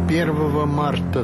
1 марта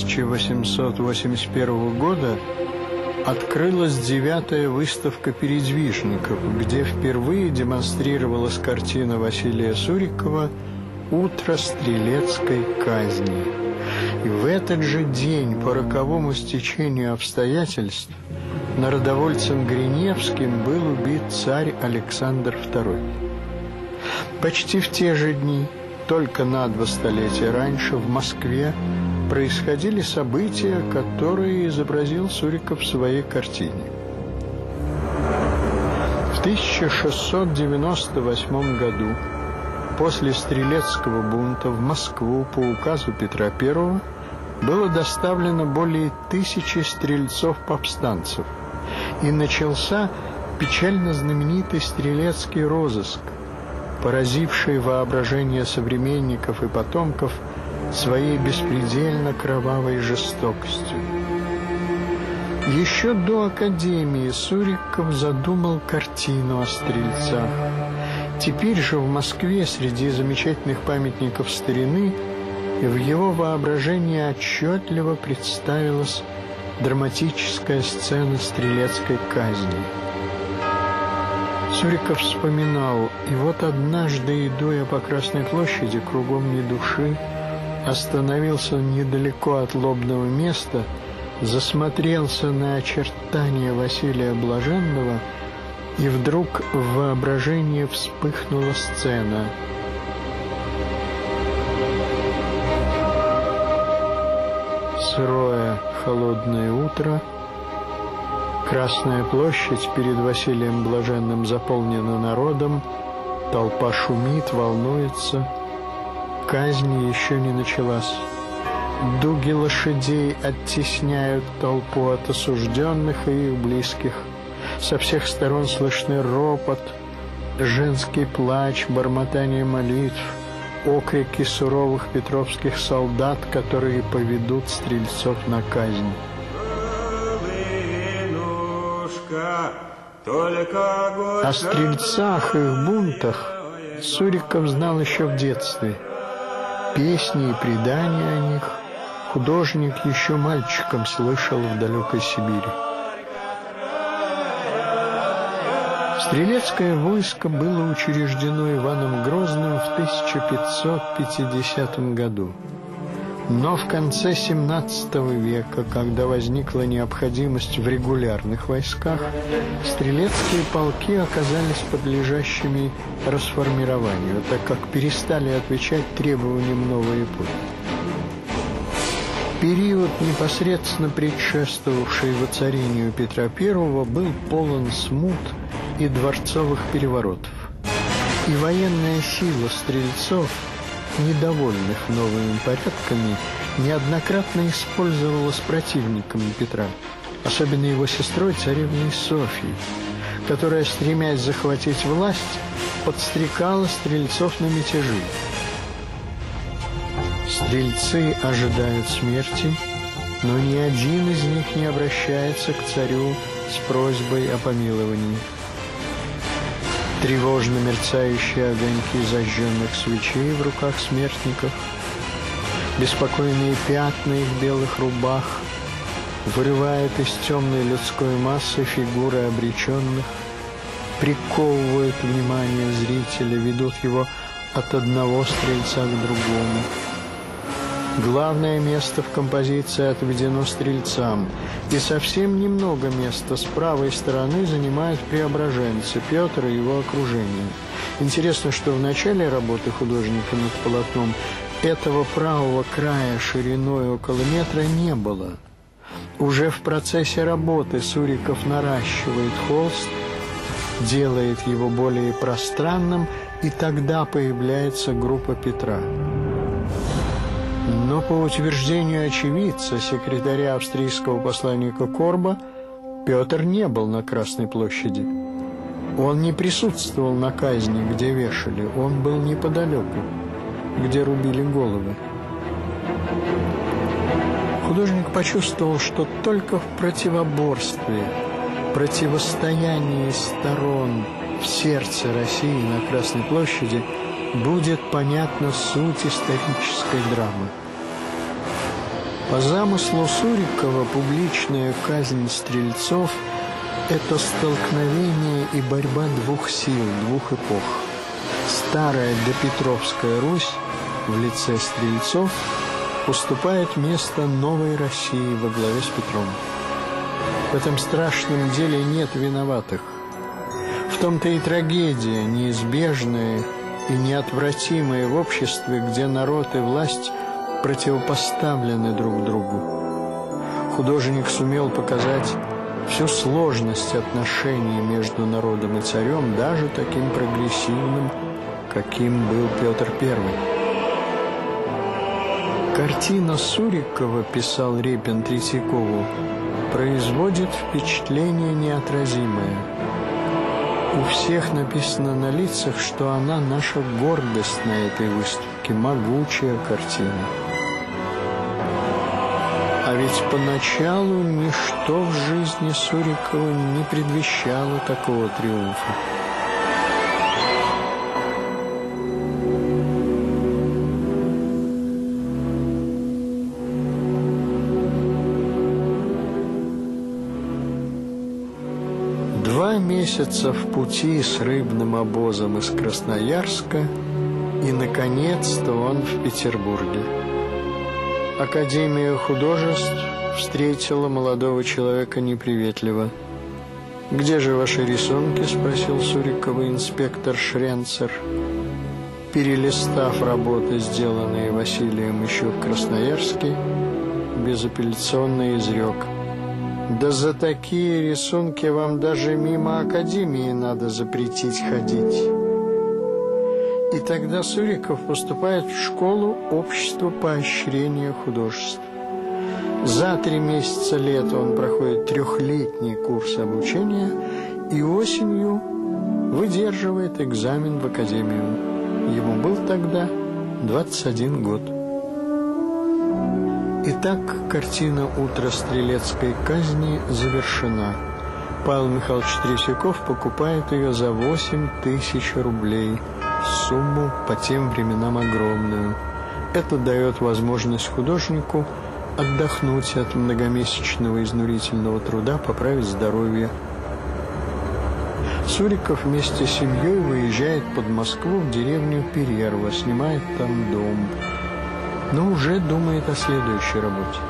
1881 года открылась 9-я выставка передвижников, где впервые демонстрировалась картина Василия Сурикова «Утро стрелецкой казни». И в этот же день, по роковому стечению обстоятельств, народовольцем Гриневским был убит царь Александр II. Почти в те же дни, только на 2 столетия раньше, в Москве происходили события, которые изобразил Суриков в своей картине. В 1698 году, после Стрелецкого бунта, в Москву по указу Петра I было доставлено более 1000 стрельцов-повстанцев, и начался печально знаменитый стрелецкий розыск, поразивший воображение современников и потомков своей беспредельно кровавой жестокостью. Еще до Академии Суриков задумал картину о стрельцах. Теперь же в Москве, среди замечательных памятников старины, в его воображении отчетливо представилась драматическая сцена стрелецкой казни. Суриков вспоминал: и вот однажды, идуя по Красной площади, кругом ни души, остановился недалеко от лобного места, засмотрелся на очертания Василия Блаженного, и вдруг в воображении вспыхнула сцена. Сырое, холодное утро. Красная площадь перед Василием Блаженным заполнена народом, толпа шумит, волнуется. Казнь еще не началась. Дуги лошадей оттесняют толпу от осужденных и их близких. Со всех сторон слышны ропот, женский плач, бормотание молитв, окрики суровых петровских солдат, которые поведут стрельцов на казнь. О стрельцах и их бунтах Суриков знал еще в детстве. Песни и предания о них художник еще мальчиком слышал в далекой Сибири. Стрелецкое войско было учреждено Иваном Грозным в 1550 году. Но в конце XVII века, когда возникла необходимость в регулярных войсках, стрелецкие полки оказались подлежащими расформированию, так как перестали отвечать требованиям новой эпохи. Период, непосредственно предшествовавший воцарению Петра I, был полон смут и дворцовых переворотов. И военная сила стрельцов, недовольных новыми порядками, неоднократно использовалась противниками Петра, особенно его сестрой, царевной Софьей, которая, стремясь захватить власть, подстрекала стрельцов на мятежи. Стрельцы ожидают смерти, но ни один из них не обращается к царю с просьбой о помиловании. Тревожно мерцающие огоньки зажженных свечей в руках смертников, беспокойные пятна их белых рубах вырывают из темной людской массы фигуры обреченных, приковывают внимание зрителя, ведут его от одного стрельца к другому. Главное место в композиции отведено стрельцам, и совсем немного места с правой стороны занимают преображенцы, Петр и его окружение. Интересно, что в начале работы художника над полотном этого правого края шириной около метра не было. Уже в процессе работы Суриков наращивает холст, делает его более пространным, и тогда появляется группа Петра. Но по утверждению очевидца, секретаря австрийского посланника Корба, Петр не был на Красной площади. Он не присутствовал на казни, где вешали, он был неподалеку, где рубили головы. Художник почувствовал, что только в противоборстве, противостоянии сторон в сердце России на Красной площади будет понятна суть исторической драмы. По замыслу Сурикова публичная казнь стрельцов – это столкновение и борьба двух сил, двух эпох. Старая допетровская Русь в лице стрельцов уступает место новой России во главе с Петром. В этом страшном деле нет виноватых. В том-то и трагедия, неизбежная и неотвратимая в обществе, где народ и власть противопоставлены друг другу. Художник сумел показать всю сложность отношений между народом и царем, даже таким прогрессивным, каким был Петр I. Картина Сурикова, писал Репин Третьякову, производит впечатление неотразимое. У всех написано на лицах, что она наша гордость на этой выставке, могучая картина. А ведь поначалу ничто в жизни Сурикова не предвещало такого триумфа. Месяца в пути с рыбным обозом из Красноярска, и, наконец-то, он в Петербурге. Академия художеств встретила молодого человека неприветливо. «Где же ваши рисунки?» – спросил Сурикова инспектор Шренцер. Перелистав работы, сделанные Василием еще в Красноярске, безапелляционно изрек: «Да за такие рисунки вам даже мимо академии надо запретить ходить». И тогда Суриков поступает в школу общества поощрения художеств. За 3 месяца лета он проходит 3-летний курс обучения и осенью выдерживает экзамен в академию. Ему был тогда 21 год. Итак, картина «Утро стрелецкой казни» завершена. Павел Михайлович Третьяков покупает ее за 8000 рублей. Сумму по тем временам огромную. Это дает возможность художнику отдохнуть от многомесячного изнурительного труда, поправить здоровье. Суриков вместе с семьей выезжает под Москву в деревню Перерва, снимает там дом, но уже думает о следующей работе.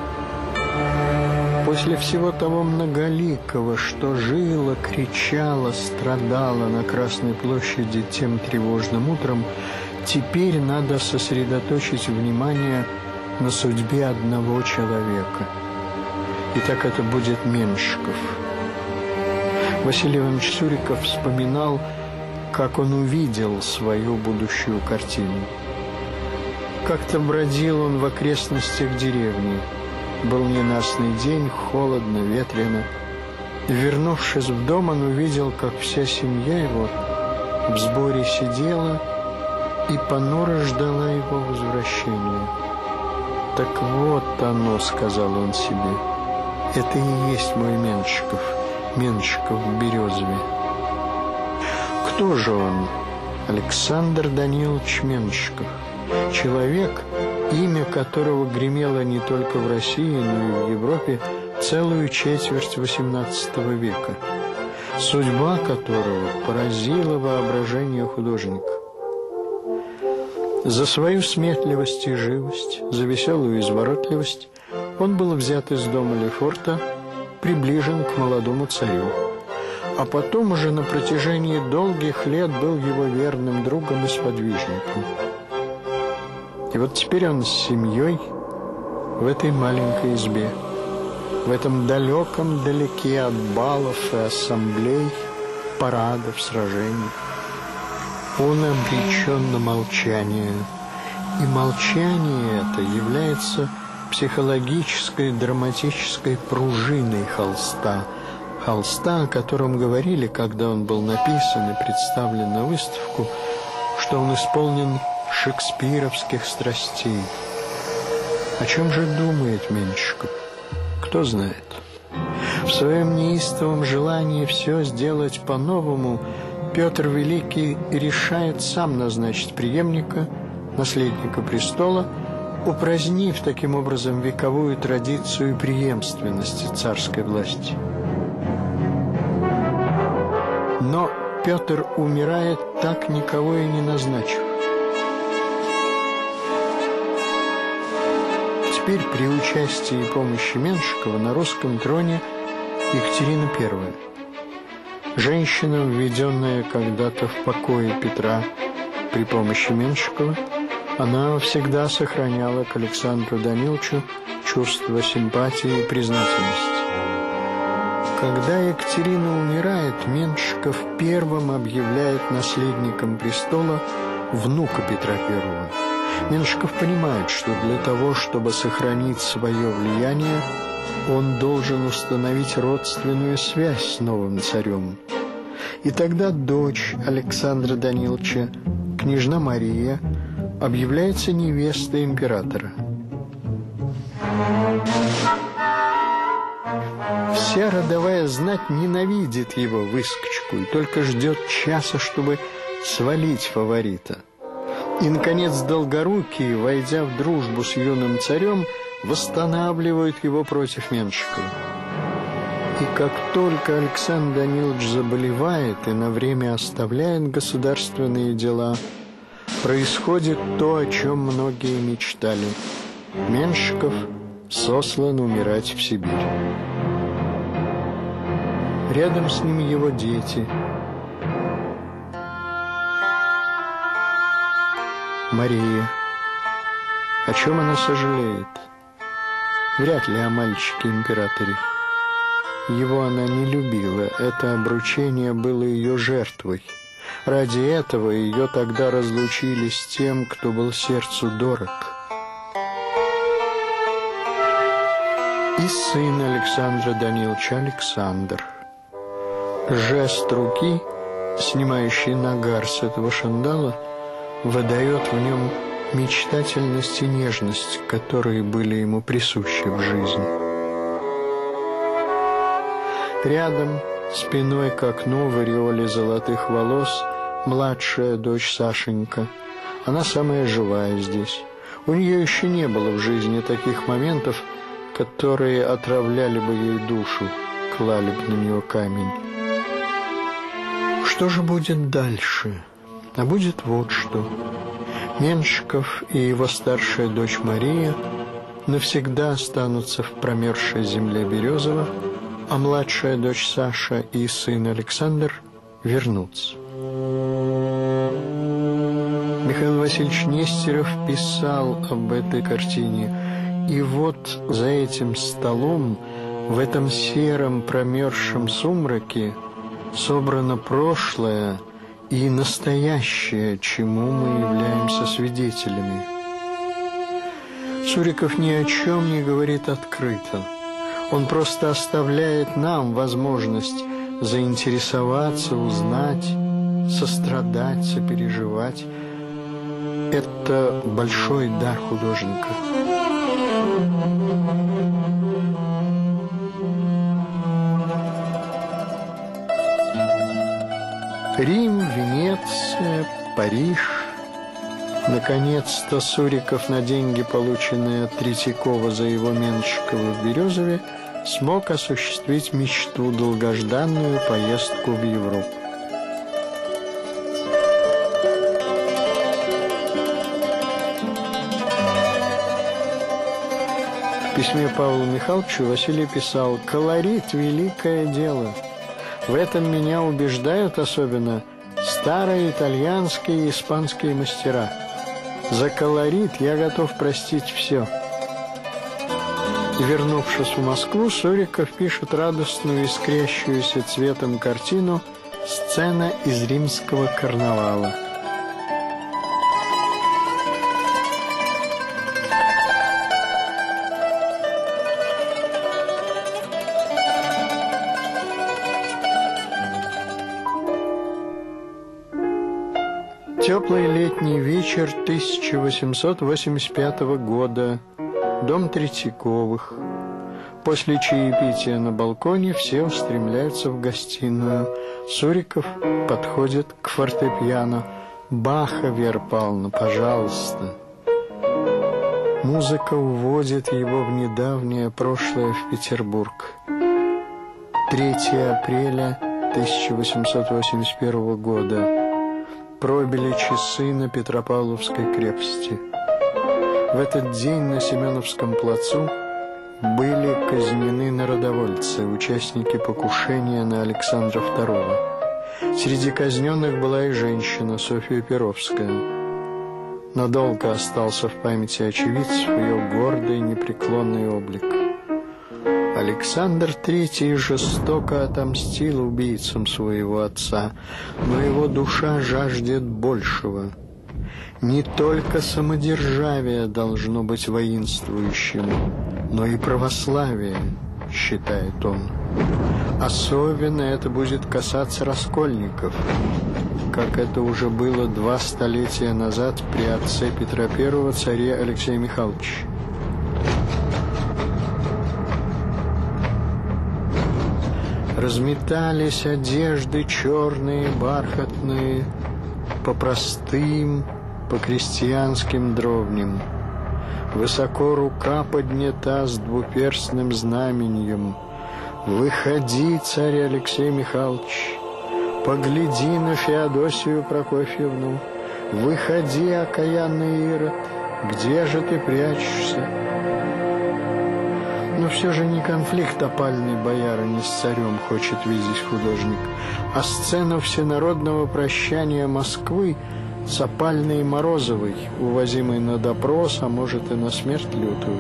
После всего того многоликого, что жило, кричало, страдало на Красной площади тем тревожным утром, теперь надо сосредоточить внимание на судьбе одного человека. Итак, это будет Меньшиков. Василий Иванович Суриков вспоминал, как он увидел свою будущую картину. Как-то бродил он в окрестностях деревни. Был ненастный день, холодно, ветрено. Вернувшись в дом, он увидел, как вся семья его в сборе сидела и понуро ждала его возвращения. «Так вот оно», — сказал он себе, — «это и есть мой Меньшиков, Меньшиков в Березове». Кто же он? Александр Данилович Меньшиков. Человек, имя которого гремело не только в России, но и в Европе целую четверть XVIII века, судьба которого поразила воображение художника. За свою сметливость и живость, за веселую изворотливость он был взят из дома Лефорта, приближен к молодому царю, а потом уже на протяжении долгих лет был его верным другом и сподвижником. И вот теперь он с семьей в этой маленькой избе, в этом далеком далеке от балов и ассамблей, парадов, сражений. Он обречен на молчание, и молчание это является психологической, драматической пружиной холста, о котором говорили, когда он был написан и представлен на выставку, что он исполнен шекспировских страстей. О чем же думает Меньшиков? Кто знает. В своем неистовом желании все сделать по-новому Петр Великий решает сам назначить преемника, наследника престола, упразднив таким образом вековую традицию преемственности царской власти. Но Петр умирает, так никого и не назначив. Теперь при участии и помощи Меншикова на русском троне Екатерина I. Женщина, введенная когда-то в покое Петра при помощи Меншикова, она всегда сохраняла к Александру Даниловичу чувство симпатии и признательности. Когда Екатерина умирает, Меншиков первым объявляет наследником престола внука Петра I. Меншиков понимает, что для того, чтобы сохранить свое влияние, он должен установить родственную связь с новым царем. И тогда дочь Александра Даниловича, княжна Мария, объявляется невестой императора. Вся родовая знать ненавидит его выскочку и только ждет часа, чтобы свалить фаворита. И, наконец, Долгорукие, войдя в дружбу с юным царем, восстанавливают его против Меншикова. И как только Александр Данилович заболевает и на время оставляет государственные дела, происходит то, о чем многие мечтали. Меншиков сослан умирать в Сибирь. Рядом с ним его дети. Мария. О чем она сожалеет? Вряд ли о мальчике-императоре. Его она не любила, это обручение было ее жертвой. Ради этого ее тогда разлучили с тем, кто был сердцу дорог. И сын Александра Даниловича Александр. Жест руки, снимающий нагар с этого шандала, выдает в нем мечтательность и нежность, которые были ему присущи в жизни. Рядом, спиной к окну в ореоле золотых волос, младшая дочь Сашенька. Она самая живая здесь. У нее еще не было в жизни таких моментов, которые отравляли бы ей душу, клали бы на нее камень. Что же будет дальше? А будет вот что. Меншиков и его старшая дочь Мария навсегда останутся в промерзшей земле Березово, а младшая дочь Саша и сын Александр вернутся. Михаил Васильевич Нестеров писал об этой картине. И вот за этим столом, в этом сером промерзшем сумраке, собрано прошлое и настоящее, чему мы являемся свидетелями. Суриков ни о чем не говорит открыто. Он просто оставляет нам возможность заинтересоваться, узнать, сострадать, сопереживать. Это большой дар художника. Рим, Венеция, Париж. Наконец-то Суриков на деньги, полученные от Третьякова за его Меншикова в Березове, смог осуществить мечту, долгожданную поездку в Европу. В письме Павлу Михайловичу Василий писал: «Колорит – великое дело. В этом меня убеждают особенно старые итальянские и испанские мастера. За колорит я готов простить все». Вернувшись в Москву, Суриков пишет радостную, искрящуюся цветом картину «Сцена из римского карнавала». Теплый летний вечер 1885 года. Дом Третьяковых. После чаепития на балконе все устремляются в гостиную. Суриков подходит к фортепиано. «Баха, Вера Павловна, пожалуйста». Музыка уводит его в недавнее прошлое в Петербург. 3 апреля 1881 года. Пробили часы на Петропавловской крепости. В этот день на Семеновском плацу были казнены народовольцы, участники покушения на Александра II. Среди казненных была и женщина Софья Перовская. Надолго остался в памяти очевидцев ее гордый непреклонный облик. Александр III жестоко отомстил убийцам своего отца, но его душа жаждет большего. Не только самодержавие должно быть воинствующим, но и православие, считает он. Особенно это будет касаться раскольников, как это уже было 2 столетия назад при отце Петра I, царе Алексея Михайловича. Разметались одежды черные, бархатные, по простым, по крестьянским дровням. Высоко рука поднята с двуперстным знаменем. Выходи, царь Алексей Михайлович, погляди на Феодосию Прокофьевну. Выходи, окаянный Ирод, где же ты прячешься? Но все же не конфликт опальной боярыни с царем хочет видеть художник, а сцену всенародного прощания Москвы с опальной Морозовой, увозимой на допрос, а может и на смерть лютую.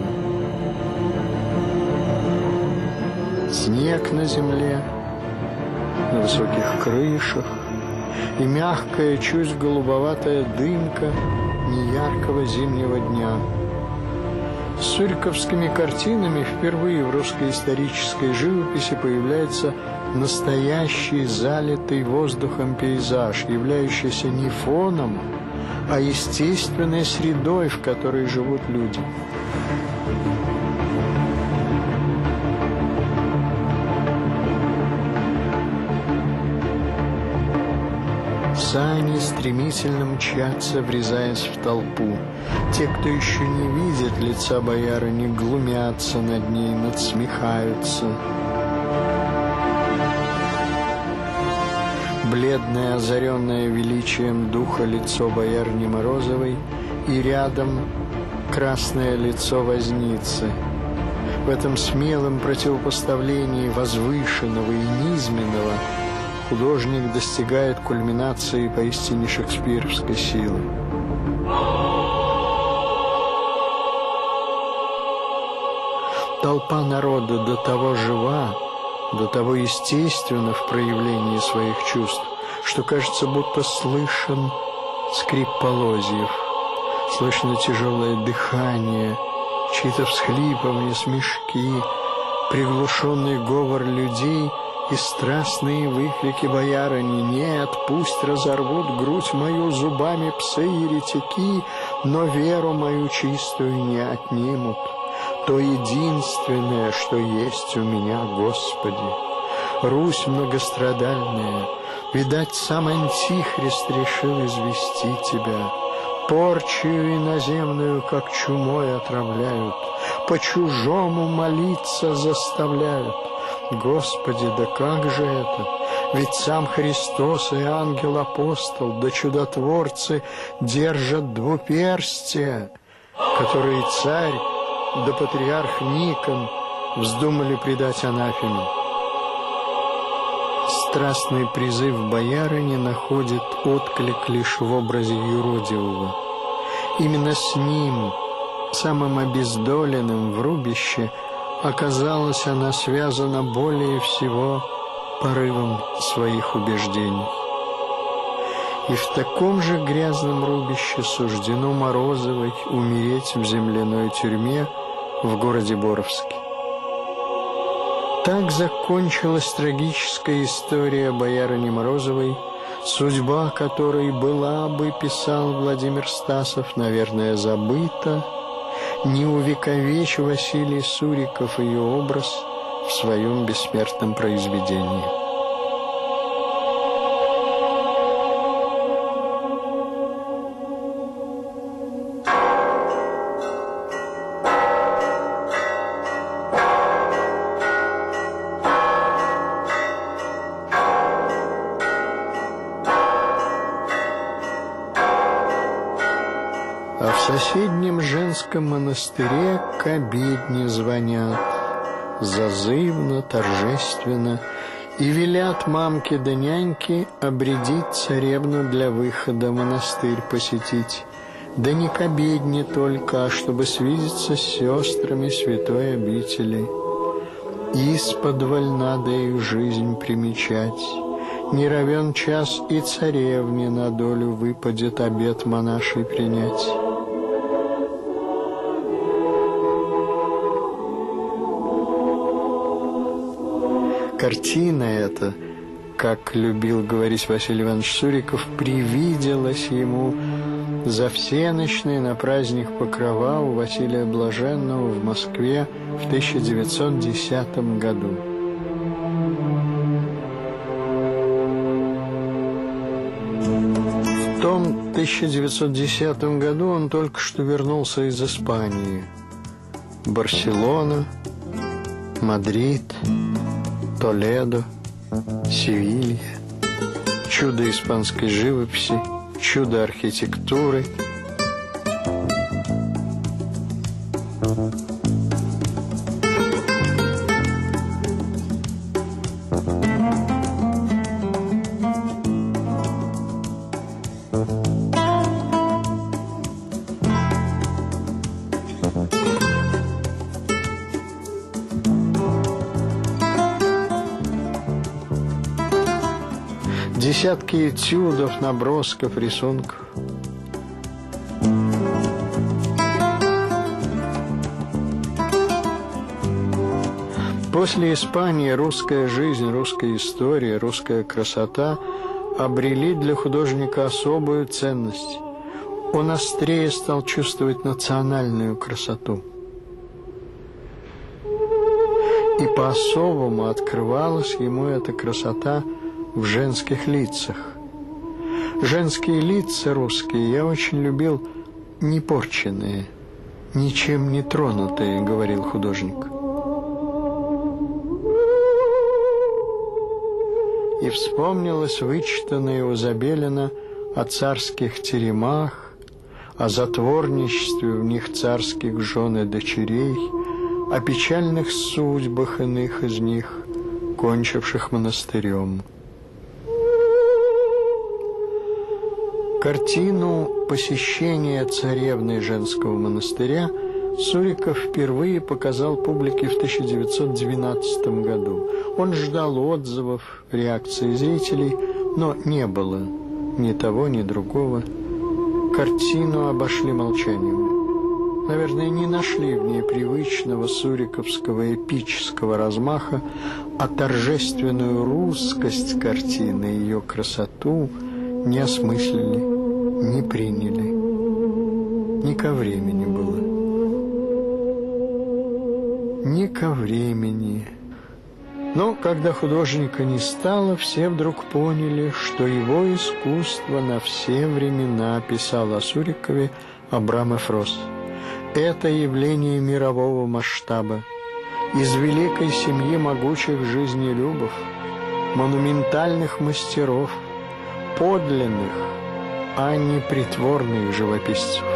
Снег на земле, на высоких крышах и мягкая, чуть голубоватая дымка неяркого зимнего дня. С суриковскими картинами впервые в русской исторической живописи появляется настоящий залитый воздухом пейзаж, являющийся не фоном, а естественной средой, в которой живут люди. Сани стремительно мчатся, врезаясь в толпу. Те, кто еще не видит лица боярыни, глумятся над ней, надсмехаются. Бледное, озаренное величием духа лицо боярыни Морозовой и рядом красное лицо возницы. В этом смелом противопоставлении возвышенного и низменного художник достигает кульминации поистине шекспировской силы. Толпа народа до того жива, до того естественно в проявлении своих чувств, что кажется, будто слышен скрип полозьев, слышно тяжелое дыхание, чьи-то всхлипывания, смешки, приглушенный говор людей и страстные выкрики боярыни: «Нет, пусть разорвут грудь мою зубами псы-еретики, но веру мою чистую не отнимут. То единственное, что есть у меня, Господи. Русь многострадальная, видать, сам Антихрист решил извести тебя. Порчью иноземную, как чумой, отравляют, по-чужому молиться заставляют. Господи, да как же это? Ведь сам Христос и ангел-апостол, да чудотворцы держат двуперстие, которые царь да патриарх Никон вздумали предать анафеме». Страстный призыв боярыни находит отклик лишь в образе юродивого. Именно с ним, самым обездоленным в рубище, оказалась она связана более всего порывом своих убеждений. И в таком же грязном рубище суждено Морозовой умереть в земляной тюрьме в городе Боровске. Так закончилась трагическая история боярыни Морозовой, судьба которой была бы, писал Владимир Стасов, наверное, забыта, не увековечь Василий Суриков ее образ в своем бессмертном произведении. А в соседнем женском монастыре к обедне звонят, зазывно, торжественно, и велят мамке да няньке обрядить царевну для выхода монастырь посетить. Да не к обедне только, а чтобы свидеться с сестрами святой обители. Исподволь надо их жизнь примечать. Не равен час и царевне на долю выпадет обет монашей принять. Картина эта, как любил говорить Василий Иванович Суриков, привиделась ему за всенощные на праздник Покрова у Василия Блаженного в Москве в 1910 году. В том 1910 году он только что вернулся из Испании. Барселона, Мадрид, Толедо, Севилья, чудо испанской живописи, чудо архитектуры. Десятки этюдов, набросков, рисунков. После Испании русская жизнь, русская история, русская красота обрели для художника особую ценность. Он острее стал чувствовать национальную красоту. И по-особому открывалась ему эта красота в женских лицах. Женские лица русские я очень любил непорченные, ничем не тронутые, говорил художник. И вспомнилось вычитанное у Забелина о царских теремах, о затворничестве в них царских жен и дочерей, о печальных судьбах иных из них, кончивших монастырем. Картину посещения царевны женского монастыря Суриков впервые показал публике в 1912 году. Он ждал отзывов, реакции зрителей, но не было ни того, ни другого. Картину обошли молчанием. Наверное, не нашли в ней привычного суриковского эпического размаха, а торжественную русскость картины, ее красоту не осмыслили, не приняли. Не ко времени было. Не ко времени. Но когда художника не стало, все вдруг поняли, что его искусство на все времена, писал о Сурикове Абрам Эфрос. Это явление мирового масштаба, из великой семьи могучих жизнелюбов, монументальных мастеров, подлинных, а не притворных живописцев.